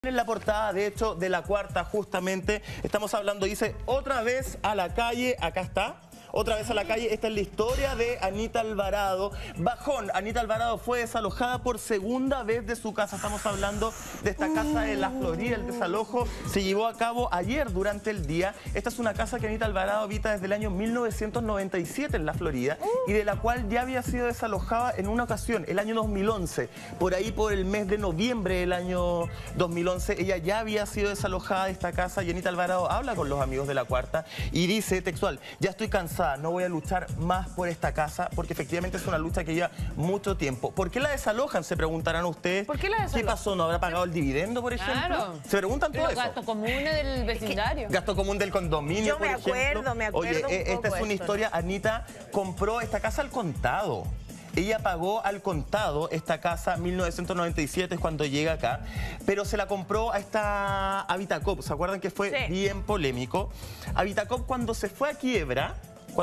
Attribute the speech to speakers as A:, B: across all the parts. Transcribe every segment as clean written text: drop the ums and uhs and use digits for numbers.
A: En la portada, de hecho, de La Cuarta, justamente, estamos hablando, dice, otra vez a la calle, acá está. Otra vez a la calle, esta es la historia de Anita Alvarado. Bajón, Anita Alvarado fue desalojada por segunda vez de su casa. Estamos hablando de esta casa de La Florida. El desalojo se llevó a cabo ayer durante el día. Esta es una casa que Anita Alvarado habita desde el año 1997 en La Florida y de la cual ya había sido desalojada en una ocasión, el año 2011. Por ahí, por el mes de noviembre del año 2011, ella ya había sido desalojada de esta casa y Anita Alvarado habla con los amigos de La Cuarta y dice textual: ya estoy cansada, no voy a luchar más por esta casa porque efectivamente es una lucha que lleva mucho tiempo. ¿Por qué la desalojan? Se preguntarán ustedes.
B: ¿Por qué la desalojan?
A: ¿Qué pasó? ¿No habrá pagado el dividendo, por ejemplo?
B: Claro.
A: Se preguntan todo eso.
B: Gasto común del vecindario.
A: Gasto común del condominio, por ejemplo.
C: Me acuerdo.
A: Oye, esta es una historia. Anita compró esta casa al contado. Ella pagó al contado esta casa, 1997 es cuando llega acá, pero se la compró a esta Habitacop. ¿Se acuerdan que fue bien polémico? Habitacop cuando se fue a quiebra,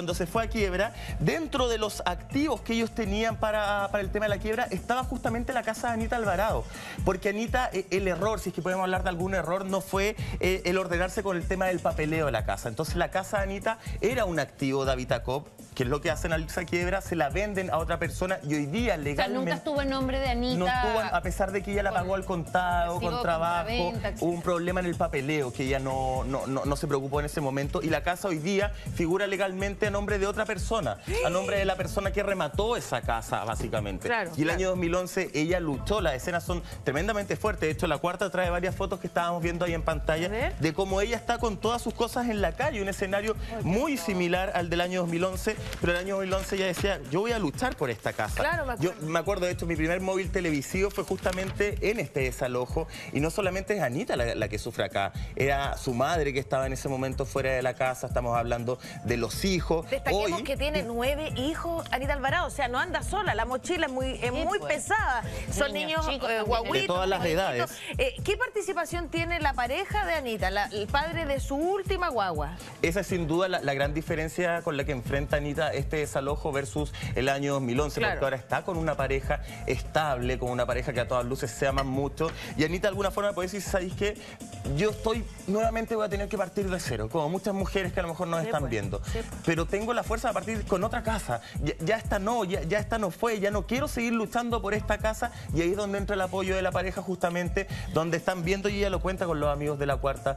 A: dentro de los activos que ellos tenían para el tema de la quiebra, estaba justamente la casa de Anita Alvarado. Porque Anita, el error, si es que podemos hablar de algún error, no fue el ordenarse con el tema del papeleo de la casa. Entonces la casa de Anita era un activo de Habitacop, que es lo que hacen al esa quiebra, se la venden a otra persona y hoy día legalmente...
B: O sea, nunca estuvo en nombre de Anita.
A: No estuvo, a pesar de que ella la pagó al contado, con trabajo, hubo un problema en el papeleo que ella no se preocupó en ese momento y la casa hoy día figura legalmente a nombre de otra persona, a nombre de la persona que remató esa casa, básicamente. Y el año 2011 ella luchó, las escenas son tremendamente fuertes. De hecho, La Cuarta trae varias fotos que estábamos viendo ahí en pantalla de cómo ella está con todas sus cosas en la calle, un escenario muy similar al del año 2011, pero el año 2011 ella decía, yo voy a luchar por esta casa. Yo me acuerdo, de hecho, mi primer móvil televisivo fue justamente en este desalojo y no solamente es Anita la que sufre acá, era su madre que estaba en ese momento fuera de la casa, estamos hablando de los hijos.
C: Destaquemos que tiene 9 hijos Anita Alvarado, o sea, no anda sola, la mochila es muy pesada. Son niños guaguitos,
A: de todas las edades.
C: ¿Qué participación tiene la pareja de Anita, el padre de su última guagua?
A: Esa es sin duda la gran diferencia con la que enfrenta Anita este desalojo versus el año 2011, porque ahora está con una pareja estable, con una pareja que a todas luces se aman mucho, y Anita de alguna forma puede decir, ¿sabéis qué? Yo nuevamente voy a tener que partir de cero, como muchas mujeres que a lo mejor nos están viendo. Pero tengo la fuerza de partir con otra casa. Ya esta no fue, ya no quiero seguir luchando por esta casa, y ahí es donde entra el apoyo de la pareja, justamente, donde están viendo, y ella lo cuenta con los amigos de La Cuarta,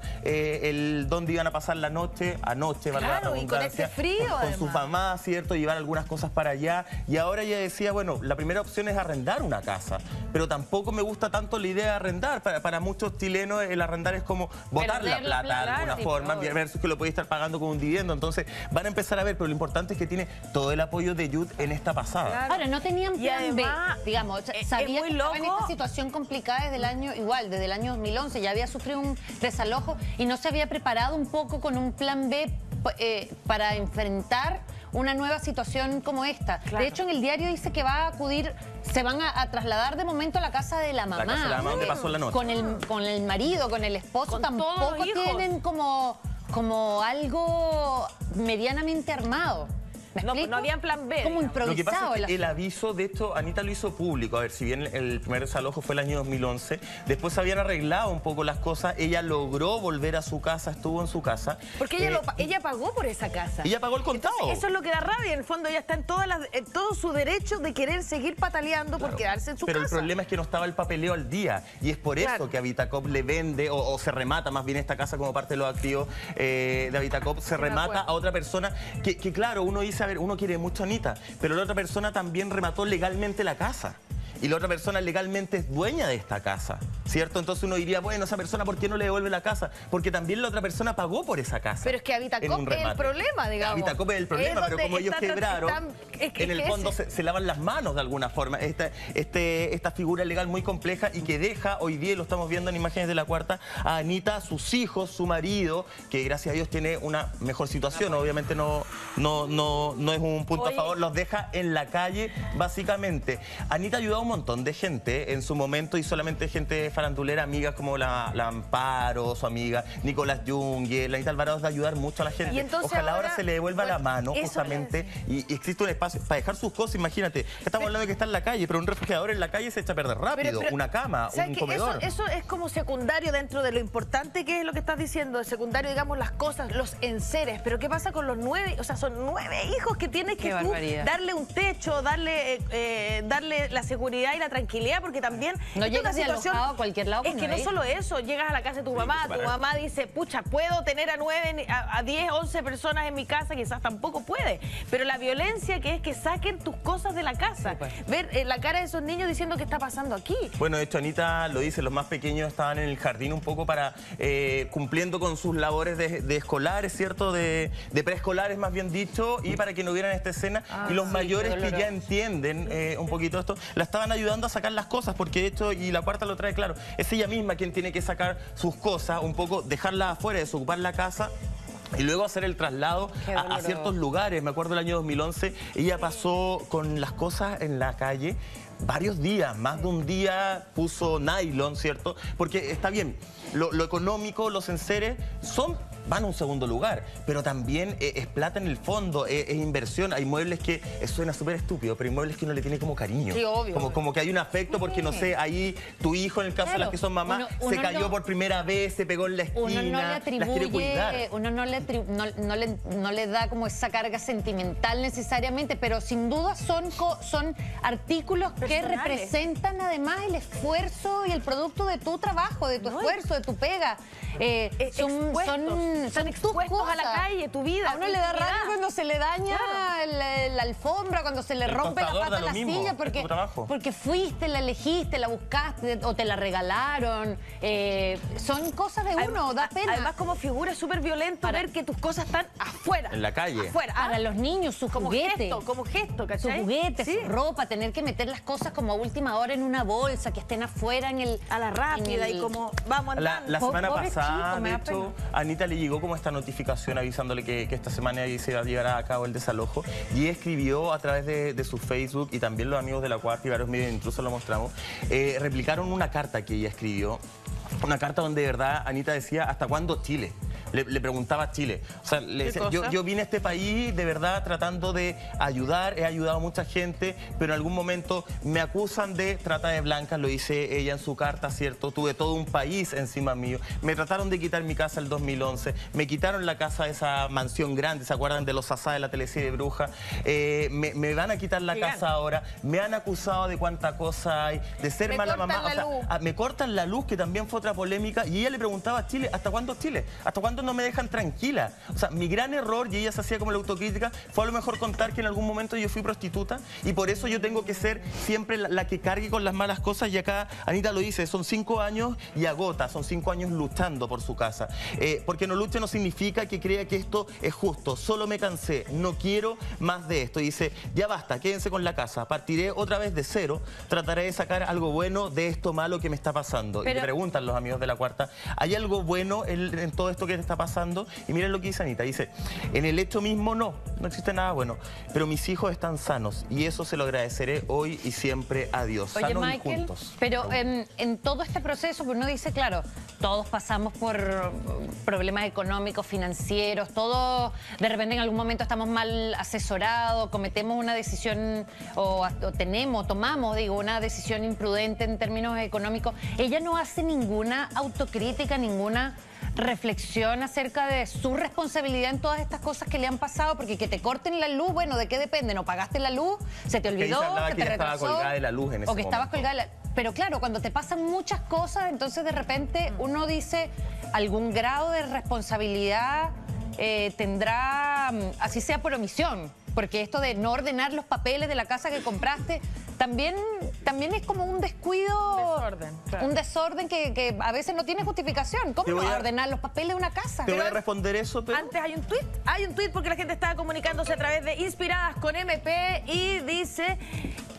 A: donde iban a pasar la noche,
C: y con este frío,
A: con sus mamás, ¿cierto? Llevar algunas cosas para allá, y ahora ella decía, bueno, la primera opción es arrendar una casa, pero tampoco me gusta tanto la idea de arrendar. Para muchos chilenos el arrendar es como botar la plata de alguna forma, versus que lo podéis estar pagando con un dividendo. Entonces van a empezar a ver, pero lo importante es que tiene todo el apoyo de Yud en esta pasada.
B: Ahora, no tenían plan B, digamos. Sabía que estaba en esta situación complicada desde el año, desde el año 2011, ya había sufrido un desalojo y no se había preparado un poco con un plan B para enfrentar una nueva situación como esta. De hecho, en el diario dice que va a acudir, se van a trasladar de momento a la casa de la mamá.
A: La casa de la mamá donde pasó la noche.
B: Con el marido, con el esposo, tampoco tienen como algo medianamente armado.
C: No había plan B.
B: Como improvisado.
A: Lo que pasa es que el aviso, de hecho, Anita lo hizo público. A ver, si bien el primer desalojo fue el año 2011, después se habían arreglado un poco las cosas. Ella logró volver a su casa, estuvo en su casa.
C: Porque ella pagó por esa casa.
A: Ella pagó el contado.
C: Entonces, eso es lo que da rabia. En el fondo ella está en todo su derecho de querer seguir pataleando por quedarse en su casa.
A: Pero el problema es que no estaba el papeleo al día. Y es por eso que Habitacop le vende, o se remata más bien esta casa como parte de los activos de Habitacop. Se remata a otra persona que claro, uno dice, a ver, uno quiere mucho a Anita, pero la otra persona también remató legalmente la casa. Y la otra persona legalmente es dueña de esta casa, ¿cierto? Entonces uno diría, bueno, esa persona, ¿por qué no le devuelve la casa? Porque también la otra persona pagó por esa casa.
C: Pero es que Habitacop es el problema, digamos.
A: Habitacop es el problema, pero como ellos quebraron, en el fondo se lavan las manos de alguna forma. Esta figura legal muy compleja y que deja hoy día, y lo estamos viendo en imágenes de La Cuarta, a Anita, a sus hijos, su marido, que gracias a Dios tiene una mejor situación. Obviamente no es un punto a favor, los deja en la calle, básicamente. Anita ha ayudado montón de gente en su momento y solamente gente farandulera, amigas como la Amparo, su amiga, Nicolás Junge, la Anita Alvarado, es de ayudar mucho a la gente. Ojalá ahora se le devuelva la mano, justamente, y existe un espacio para dejar sus cosas. Imagínate, estamos hablando de que está en la calle, pero un refrigerador en la calle se echa a perder rápido, una cama, un comedor.
C: Eso es como secundario dentro de lo importante que es lo que estás diciendo, secundario, digamos, las cosas, los enseres. Pero ¿qué pasa con los 9? O sea, son 9 hijos que tienes que tú darle un techo, darle la seguridad y la tranquilidad, porque también
B: no llegas de alojado a cualquier lado.
C: Es que no solo eso, llegas a la casa de tu mamá dice, pucha, puedo tener a 9, a 10, 11 personas en mi casa, quizás tampoco puede. Pero la violencia que es que saquen tus cosas de la casa. Ver la cara de esos niños diciendo qué está pasando aquí.
A: Bueno, de hecho, Anita lo dice, los más pequeños estaban en el jardín un poco para cumpliendo con sus labores de escolares, ¿cierto? De preescolares, más bien dicho, y para que no vieran esta escena. Y los mayores que ya entienden un poquito esto, la estaban ayudando a sacar las cosas, porque de hecho, y la cuarta lo trae claro, es ella misma quien tiene que sacar sus cosas, un poco dejarlas afuera, desocupar la casa y luego hacer el traslado a ciertos lugares. Me acuerdo el año 2011, ella pasó con las cosas en la calle varios días, más de un día puso nylon, ¿cierto? Porque está bien, lo económico, los enseres van a un segundo lugar, pero también es plata en el fondo, es inversión. Hay muebles que, suena súper estúpido, pero hay muebles que uno le tiene como cariño.
C: Sí, obvio.
A: Como que hay un afecto porque, no sé, ahí tu hijo, en el caso de las que son mamás, se cayó por primera vez, se pegó en la esquina,
B: uno no le atribuye,
A: las quiere cuidar.
B: Uno no le da como esa carga sentimental necesariamente, pero sin duda son artículos que representan además el esfuerzo y el producto de tu trabajo, de tu esfuerzo, de tu pega.
C: Están expuestos a la calle, tu vida.
B: A uno le da rabia cuando se le daña la alfombra, cuando se le rompe la pata a la silla, porque fuiste, la elegiste, la buscaste o te la regalaron. Son cosas de uno, da pena.
C: Además, como figura es súper violento ver que tus cosas están afuera.
A: En la calle.
C: Afuera.
B: Para los niños, sus juguetes.
C: Como gesto, ¿cachai?
B: Sus juguetes, su ropa, tener que meter las cosas como a última hora en una bolsa, que estén afuera
C: a la rápida y como vamos andando.
A: La semana pasada, de hecho, a Anita le llegó como esta notificación avisándole que esta semana se iba a llevar a cabo el desalojo, y escribió a través de su Facebook, y también los amigos de La Cuarta y varios medios incluso lo mostramos, replicaron una carta que ella escribió, una carta donde de verdad Anita decía, ¿hasta cuándo Chile? Le preguntaba a Chile. O sea, le decía, yo vine a este país de verdad tratando de ayudar, he ayudado a mucha gente, pero en algún momento me acusan de trata de blancas, lo dice ella en su carta, ¿cierto? Tuve todo un país encima mío, me trataron de quitar mi casa el 2011, me quitaron la casa de esa mansión grande, ¿se acuerdan de los asá de la teleserie Bruja? Me van a quitar la casa ahora, me han acusado de cuánta cosa hay, de ser mala mamá. O sea, me cortan la luz, que también fue otra polémica, y ella le preguntaba a Chile, ¿hasta cuándo Chile? ¿Hasta cuándo no me dejan tranquila? O sea, mi gran error, y ella se hacía como la autocrítica, fue a lo mejor contar que en algún momento yo fui prostituta, y por eso yo tengo que ser siempre la que cargue con las malas cosas. Y acá Anita lo dice, son 5 años y agota, son 5 años luchando por su casa. Porque no luche no significa que crea que esto es justo, solo me cansé, no quiero más de esto. Y dice, ya basta, quédense con la casa, partiré otra vez de cero, trataré de sacar algo bueno de esto malo que me está pasando. Y le preguntan los amigos de La Cuarta, ¿hay algo bueno en todo esto que te está pasando? Y miren lo que dice Anita, dice, en el hecho mismo no existe nada bueno, pero mis hijos están sanos y eso se lo agradeceré hoy y siempre a Dios.
B: Oye,
A: sanos
B: Michael,
A: y juntos.
B: pero en todo este proceso, pues uno dice, claro, todos pasamos por problemas económicos, financieros, todos de repente en algún momento estamos mal asesorados, cometemos una decisión tomamos una decisión imprudente en términos económicos. Ella no hace ninguna autocrítica, ninguna reflexión acerca de su responsabilidad en todas estas cosas que le han pasado, porque que te corten la luz, bueno, ¿de qué depende? ¿No pagaste la luz? ¿Se te olvidó?
A: Que te retrasó? Estaba colgada de la luz en ese momento.
B: Estabas colgada de la... Pero claro, cuando te pasan muchas cosas, entonces de repente uno dice, algún grado de responsabilidad tendrá, así sea por omisión. Porque esto de no ordenar los papeles de la casa que compraste también es como un descuido, un desorden que a veces no tiene justificación. ¿Cómo no vas a ordenar los papeles de una casa?
A: Te voy a responder eso, pero...
C: Antes hay un tuit porque la gente estaba comunicándose a través de Inspiradas con MP y dice,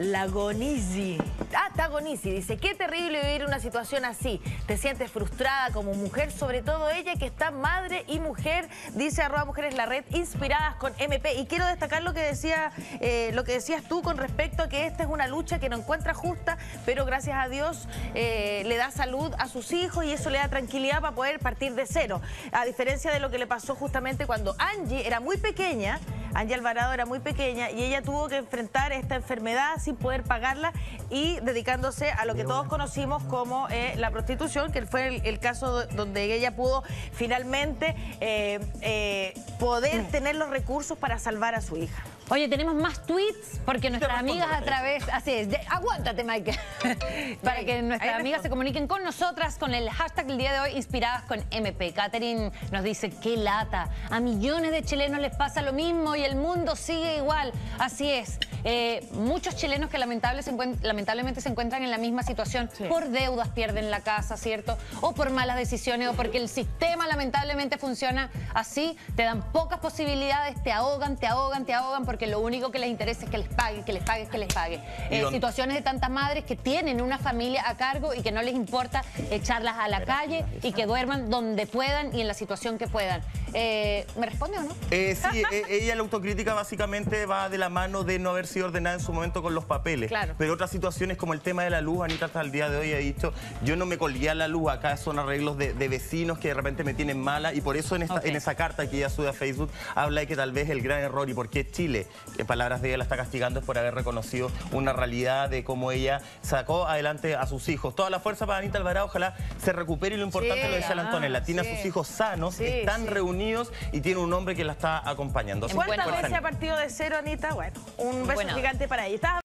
C: Lagonisi. Tagonisi dice, qué terrible vivir una situación así. Te sientes frustrada como mujer, sobre todo ella que está madre y mujer, dice @mujereslarred, inspiradas con MP. Y quiero destacar lo que decías tú con respecto a que esta es una lucha que no encuentra justa, pero gracias a Dios le da salud a sus hijos y eso le da tranquilidad para poder partir de cero. A diferencia de lo que le pasó justamente cuando Angie era muy pequeña, Angie Alvarado era muy pequeña y ella tuvo que enfrentar esta enfermedad sin poder pagarla y dedicándose a lo que todos conocimos como la prostitución, que fue el caso donde ella pudo finalmente poder tener los recursos para salvar a su hija.
B: Oye, tenemos más tweets porque nuestras amigas a través... Así es, aguántate, Mike. Para que nuestras amigas se comuniquen con nosotras con el hashtag del día de hoy, inspiradas con MP. Catherine nos dice, qué lata. A millones de chilenos les pasa lo mismo y el mundo sigue igual. Así es. Muchos chilenos que lamentablemente se encuentran en la misma situación. Sí. Por deudas pierden la casa, ¿cierto? O por malas decisiones o porque el sistema lamentablemente funciona así. Te dan pocas posibilidades, te ahogan porque lo único que les interesa es que les pague, que les pague, que les pague. Situaciones de tantas madres que tienen una familia a cargo y que no les importa echarlas a la calle y que duerman donde puedan y en la situación que puedan. ¿Me responde o no?
A: Sí, ella la autocrítica básicamente va de la mano de no haber sido ordenada en su momento con los papeles. Claro. Pero otras situaciones como el tema de la luz, Anita hasta el día de hoy ha dicho, yo no me colgué a la luz, acá son arreglos de vecinos que de repente me tienen mala y por eso en esa carta que ella sube a Facebook habla de que tal vez el gran error y por qué Chile, en palabras de ella, la está castigando es por haber reconocido una realidad de cómo ella sacó adelante a sus hijos. Toda la fuerza para Anita Alvarado, ojalá se recupere y lo importante lo decía la Antonella, tiene a sus hijos sanos, están reunidos y tiene un hombre que la está acompañando.
C: ¿Cuántas veces ha partido de cero, Anita? Bueno, un beso gigante para ella.